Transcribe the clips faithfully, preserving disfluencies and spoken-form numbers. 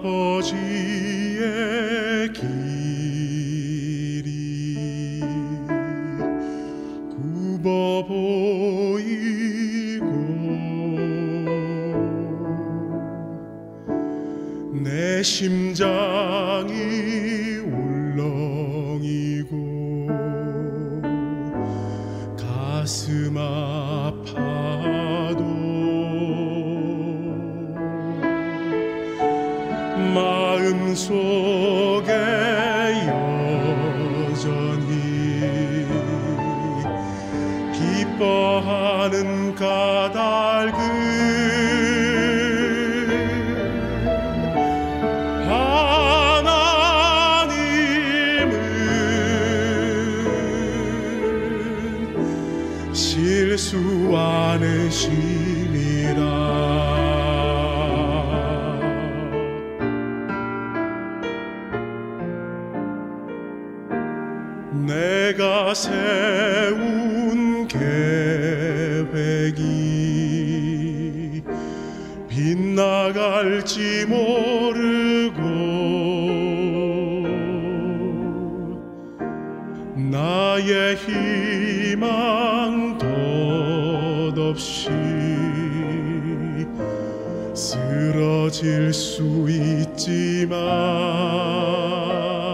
아버지의 길이 굽어 보이고 내 심장이 울렁이고 가슴 아파도 마음속에 여전히 기뻐하는 까닭은 하나님은 실수 않으심이라. 내가 세운 계획이 빗나갈지 모르고 나의 희망 덧없이 쓰러질 수 있지만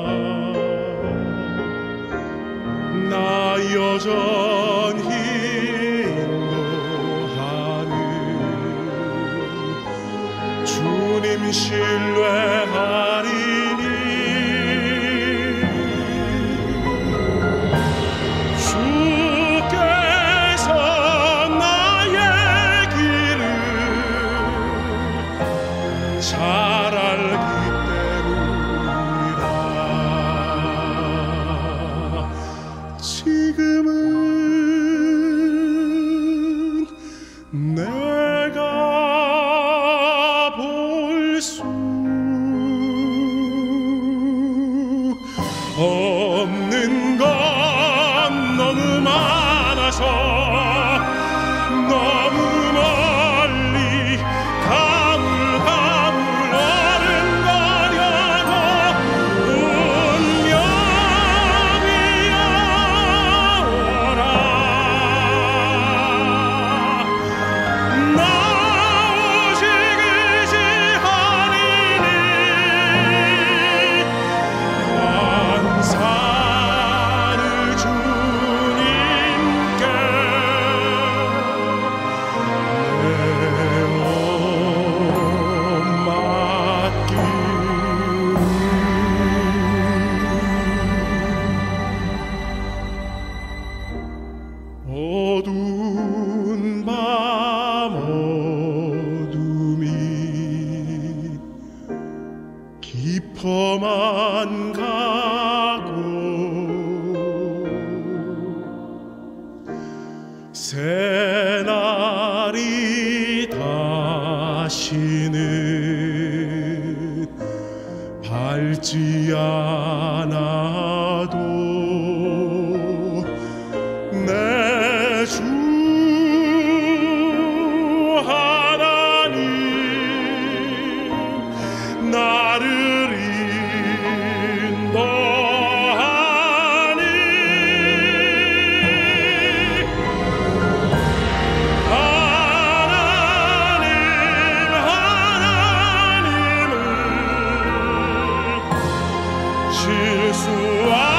나 여전히 인도하는 주님 신뢰하리니 주께서 나의 길을 잘 알기 지금은 내가 볼 수 없는 건 너무 많아서 너무 멀리 가물가물 어른거려도 어두운 밤 어둠이 깊어만 가고 새날이 다시는 밝지 않아도 내 주 하나님 나를 인도하니 하나님 하나님은 실수